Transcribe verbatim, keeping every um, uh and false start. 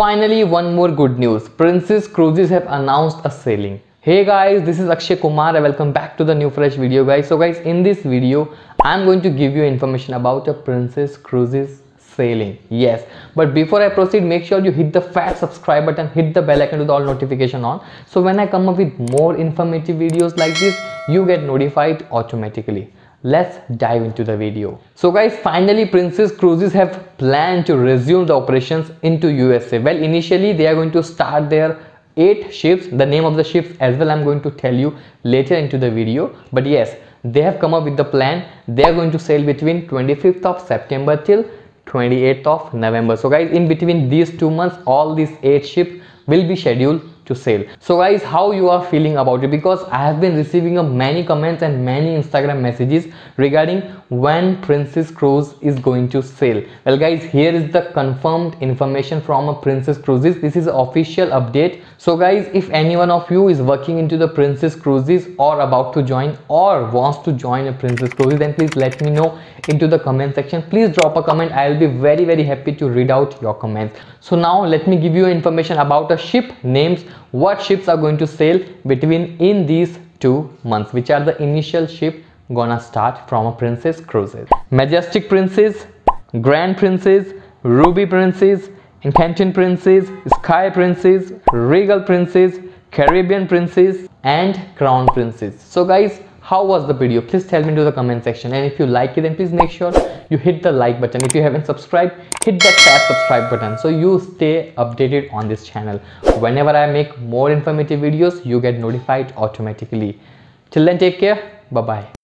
Finally, one more good news. Princess Cruises have announced a sailing. Hey guys, this is Akshay Kumar and welcome back to the new fresh video guys. So guys, in this video, I'm going to give you information about a Princess Cruises sailing. Yes, but before I proceed, make sure you hit the fat subscribe button, hit the bell icon with all notification on. So when I come up with more informative videos like this, you get notified automatically. Let's dive into the video. So guys, finally Princess Cruises have planned to resume the operations into U S A. Well, initially they are going to start their eight ships. The name of the ships as well I'm going to tell you later into the video. But yes, they have come up with the plan. They are going to sail between twenty-fifth of September till twenty-eighth of November. So guys, in between these two months, all these eight ships will be scheduled to sail. So guys, how you are feeling about it? Because I have been receiving a many comments and many Instagram messages regarding when Princess Cruise is going to sail. Well guys, here is the confirmed information from a Princess Cruises. This is an official update. So guys, if any one of you is working into the Princess Cruises or about to join or wants to join a Princess Cruises, then please let me know into the comment section. Please drop a comment. I will be very very happy to read out your comments. So now let me give you information about a ship names, what ships are going to sail between in these two months, which are the initial ship gonna start from a Princess Cruises. Majestic Princess, Grand Princess, Ruby Princess, Enchanted Princess, Sky Princess, Regal Princess, Caribbean Princess and Crown Princess. So guys, how was the video? Please tell me in the comment section, and if you like it then please make sure you hit the like button. If you haven't subscribed, hit that fat subscribe button so you stay updated on this channel. Whenever I make more informative videos, you get notified automatically. Till then, take care. Bye bye.